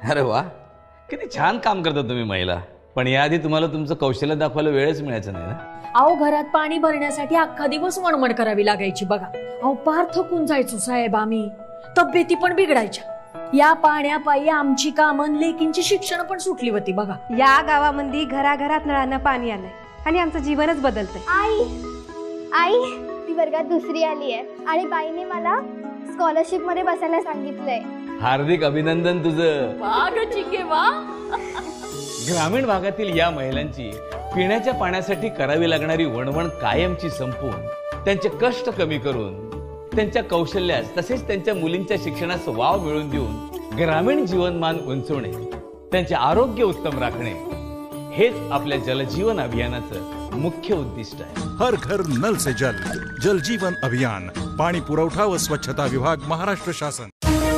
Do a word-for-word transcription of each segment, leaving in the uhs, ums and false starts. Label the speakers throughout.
Speaker 1: अरे वा, किती छान काम करता तुम्ही महिला. पण याआधी तुम्हाला तुमचं कौशल्य दाखवायला वेळच मिळायचा नाही ना.
Speaker 2: अहो घरात पाणी भरण्यासाठी अख्खा दिवस वणवण करावी लागायची बघा. अहो पार थकून जायचो साहेब आम्ही. तब्येती पण बिघडायच्या. या पाण्यापायी आमची कामं लेकींची शिक्षण पण सुटली होती बघा.
Speaker 3: या गावामध्ये घराघरात नळांना पाणी आलंय आणि आमचं जीवनच बदलतंय.
Speaker 4: आई आई ती वर्गात दुसरी आली आहे आणि बाईने मला स्कॉलरशिप मध्ये बसायला सांगितलंय.
Speaker 1: हार्दिक अभिनंदन तुझं.
Speaker 2: वा ग चिके वा.
Speaker 1: ग्रामीण भागातील या महिलांची पिण्याच्या पाण्यासाठी करावी लागणारी वणवण कायमची संपवून त्यांचे कष्ट कमी करून त्यांच्या कौशल्यास तसेच त्यांच्या मुलींच्या शिक्षणास वाव मिळवून देऊन ग्रामीण जीवनमान उंचवणे, त्यांचे आरोग्य उत्तम राखणे हेच आपल्या जलजीवन अभियानाचं मुख्य उद्दिष्ट आहे.
Speaker 5: हर घर नल से जल, जल जीवन अभियान, पाणी पुरवठा व स्वच्छता विभाग, महाराष्ट्र शासन.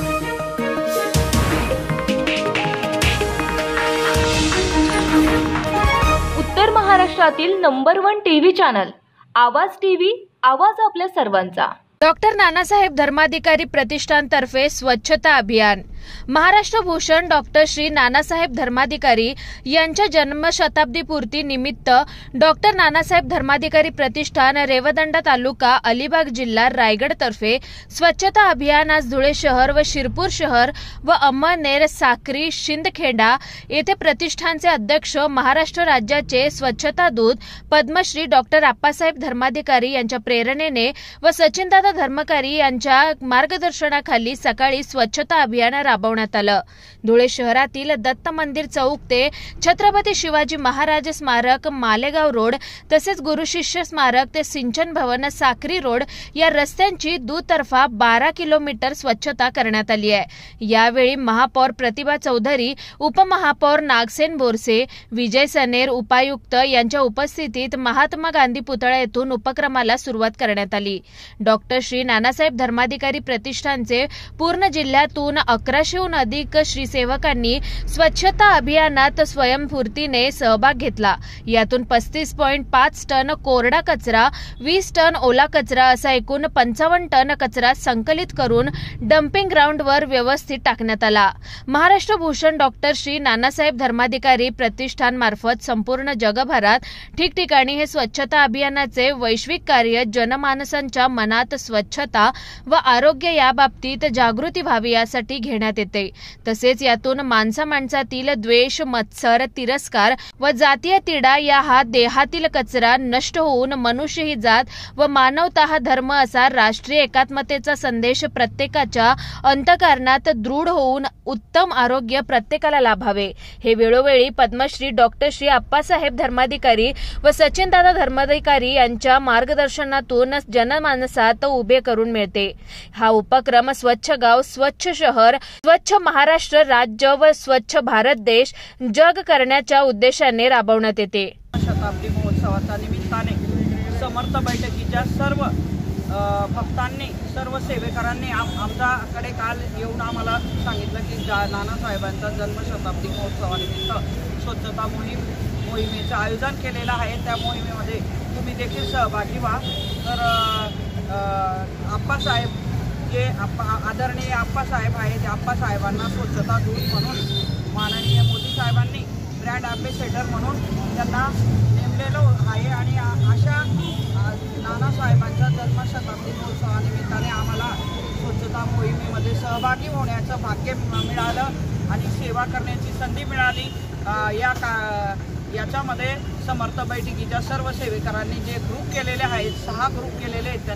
Speaker 6: उत्तर महाराष्ट्रातील number one TV channel Awaaz TV, आवाज आपल्या सर्वांचा.
Speaker 7: डॉक्टर नानासाहेब धर्माधिकारी प्रतिष्ठानतर्फे स्वच्छता अभियान. महाराष्ट्र भूषण डॉक्टर श्री नानासाहेब धर्माधिकारी यांच्या जन्मशताब्दी पूर्ती निमित्त डॉक्टर नानासाहेब धर्माधिकारी प्रतिष्ठान रेवदंडा तालुका अलिबाग जिल्हा रायगड तर्फे स्वच्छता अभियान आज धुळे शहर व शिरपूर शहर व अमळनेर, साक्री, शिंदखेडा येथे प्रतिष्ठानचे अध्यक्ष, महाराष्ट्र राज्याचे स्वच्छता दूत पद्मश्री डॉक्टर आप्पासाहेब धर्माधिकारी यांच्या प्रेरणेने व सचिनदादा धर्मकारी यांच्या मार्गदर्शनाखाली सकाळी स्वच्छता अभियान राबवण्यात आलं. धुळे शहरातील दत्त मंदिर चौक ते छत्रपती शिवाजी महाराज स्मारक मालेगाव रोड तसेच गुरु शिष्य स्मारक ते सिंचन भवन साक्री रोड या रस्त्यांची दुतर्फा बारा किलोमीटर स्वच्छता करण्यात आली आहे. यावेळी महापौर प्रतिभा चौधरी, उपमहापौर नागसेन बोरसे, विजय सनेर, उपायुक्त यांच्या उपस्थितीत महात्मा गांधी पुतळा येथून उपक्रमाला सुरुवात करण्यात आली. डॉक्टर श्री नानासाहेब धर्माधिकारी प्रतिष्ठानचे पूर्ण जिल्ह्यातून अकराशेहून अधिक श्रीसेवकांनी स्वच्छता अभियानात स्वयंस्फूर्तीने सहभाग घेतला. यातून पस्तीस पॉईंट पाच टन कोरडा कचरा, वीस टन ओला कचरा असा एकूण पंचावन्न टन कचरा संकलित करून डम्पिंग ग्राउंडवर व्यवस्थित टाकण्यात आला. महाराष्ट्र भूषण डॉक्टर श्री नानासाहेब धर्माधिकारी प्रतिष्ठान मार्फत संपूर्ण जगभरात ठिकठिकाणी हे स्वच्छता अभियानाचे वैश्विक कार्य जनमानसांच्या मनात स्वच्छता व आरोग्य याबाबतीत जागृती व्हावी यासाठी घेण्यात येते. तसेच यातून माणसा माणसातील द्वेष, मत्सर, तिरस्कार व जातीय तिढा या हा देहातील कचरा नष्ट होऊन मनुष्य ही जात व मानवता हा धर्म असा राष्ट्रीय एकात्मतेचा संदेश प्रत्येकाच्या अंतःकरणात दृढ होऊन उत्तम आरोग्य प्रत्येकाला लाभावे हे वेळोवेळी पद्मश्री डॉक्टर श्री आप्पासाहेब धर्माधिकारी व सचिनदादा धर्माधिकारी यांच्या मार्गदर्शनातून जनमानसात उभे करून मिळते. हा उपक्रम स्वच्छ गाव, स्वच्छ शहर, स्वच्छ महाराष्ट्र राज्य व स्वच्छ भारत देश जग करण्याच्या उद्देशाने राबवण्यात येते.
Speaker 8: शताब्दी महोत्सवाच्या निमित्ताने समर्थ बैठकीच्या सर्व भक्तांनी, सर्व सेवेकरांनी आमच्याकडे काल येऊन आम्हाला सांगितलं की नानासाहेबांचा जन्मशताब्दी महोत्सवानिमित्त स्वच्छता मोहीम मोहिमेचं आयोजन केलेलं आहे. त्या मोहिमेमध्ये तुम्ही देखील सहभागी व्हा. तर आप्पासाहेब जे आप्पा आदरणीय आप्पासाहेब आहेत, आप्पासाहेबांना स्वच्छता दूत म्हणून माननीय मोदी साहेबांनी ब्रँड ॲम्बेसेडर म्हणून त्यांना नेमलेलं आहे. आणि अशा नानासाहेबांच्या जन्मशताब्दी महोत्सवानिमित्ताने आम्हाला स्वच्छता मोहिमेमध्ये सहभागी होण्याचं भाग्य मिळालं आणि सेवा करण्याची संधी मिळाली. या का याच्यामध्ये समर्थ बैठकीच्या सर्व सेवेकरांनी जे ग्रुप केलेले आहेत, सहा ग्रुप केलेले आहेत,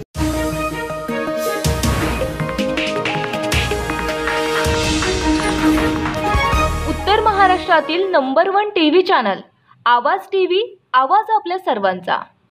Speaker 6: उत्तर महाराष्ट्रातील number one TV channel Awaaz TV, आवाज आपल्या सर्वांचा.